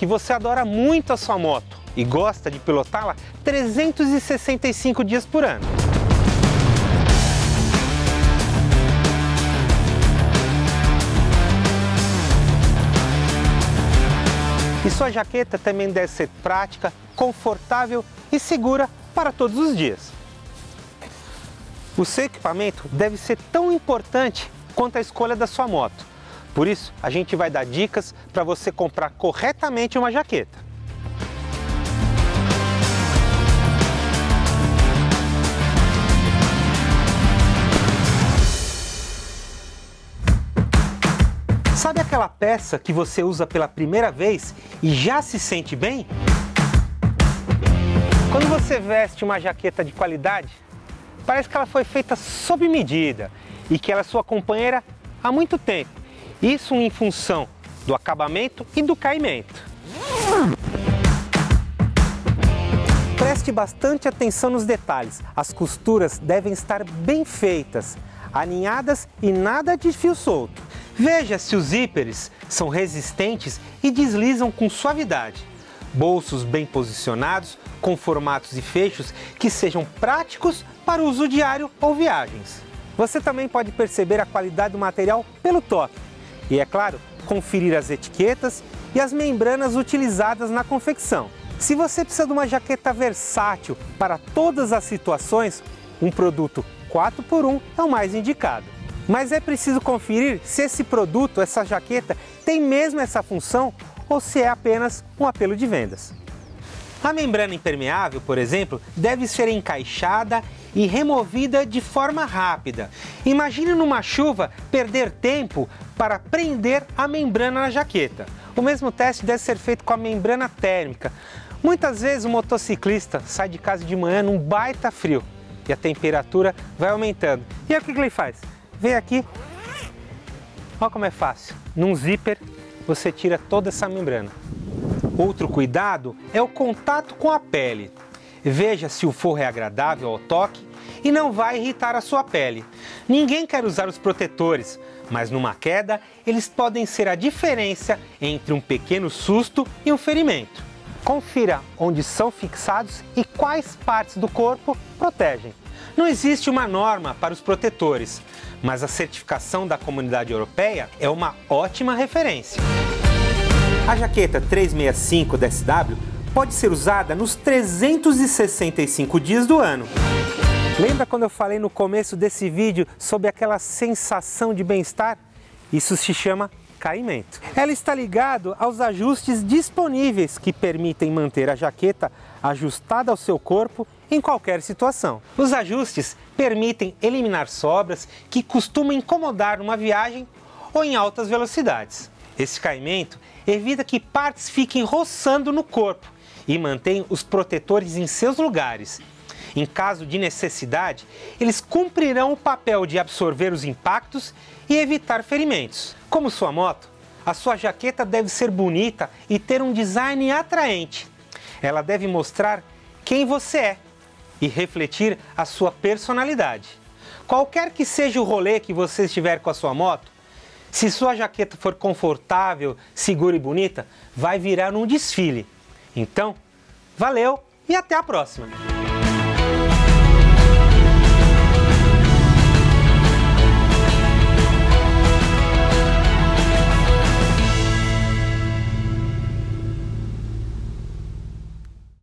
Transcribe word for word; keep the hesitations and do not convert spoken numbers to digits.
que você adora muito a sua moto e gosta de pilotá-la trezentos e sessenta e cinco dias por ano. E sua jaqueta também deve ser prática, confortável e segura para todos os dias. O seu equipamento deve ser tão importante quanto a escolha da sua moto. Por isso, a gente vai dar dicas para você comprar corretamente uma jaqueta. Sabe aquela peça que você usa pela primeira vez e já se sente bem? Quando você veste uma jaqueta de qualidade, parece que ela foi feita sob medida e que ela é sua companheira há muito tempo. Isso em função do acabamento e do caimento. Preste bastante atenção nos detalhes. As costuras devem estar bem feitas, alinhadas e nada de fio solto. Veja se os zíperes são resistentes e deslizam com suavidade. Bolsos bem posicionados, com formatos e fechos que sejam práticos para uso diário ou viagens. Você também pode perceber a qualidade do material pelo toque. E, é claro, conferir as etiquetas e as membranas utilizadas na confecção. Se você precisa de uma jaqueta versátil para todas as situações, um produto quatro por um é o mais indicado. Mas é preciso conferir se esse produto, essa jaqueta, tem mesmo essa função ou se é apenas um apelo de vendas. A membrana impermeável, por exemplo, deve ser encaixada e removida de forma rápida. Imagine numa chuva perder tempo para prender a membrana na jaqueta. O mesmo teste deve ser feito com a membrana térmica. Muitas vezes o motociclista sai de casa de manhã num baita frio e a temperatura vai aumentando. E aí o que ele faz? Vem aqui, olha como é fácil, num zíper você tira toda essa membrana. Outro cuidado é o contato com a pele. Veja se o forro é agradável ao toque e não vai irritar a sua pele. Ninguém quer usar os protetores, mas numa queda eles podem ser a diferença entre um pequeno susto e um ferimento. Confira onde são fixados e quais partes do corpo protegem. Não existe uma norma para os protetores, mas a certificação da Comunidade Europeia é uma ótima referência. A jaqueta trezentos e sessenta e cinco da S W pode ser usada nos trezentos e sessenta e cinco dias do ano. Lembra quando eu falei no começo desse vídeo sobre aquela sensação de bem-estar? Isso se chama caimento. Ela está ligada aos ajustes disponíveis que permitem manter a jaqueta ajustada ao seu corpo em qualquer situação. Os ajustes permitem eliminar sobras que costumam incomodar numa viagem ou em altas velocidades. Esse caimento evita que partes fiquem roçando no corpo e mantém os protetores em seus lugares. Em caso de necessidade, eles cumprirão o papel de absorver os impactos e evitar ferimentos. Como sua moto, a sua jaqueta deve ser bonita e ter um design atraente. Ela deve mostrar quem você é e refletir a sua personalidade. Qualquer que seja o rolê que você estiver com a sua moto, se sua jaqueta for confortável, segura e bonita, vai virar um desfile. Então, valeu e até a próxima!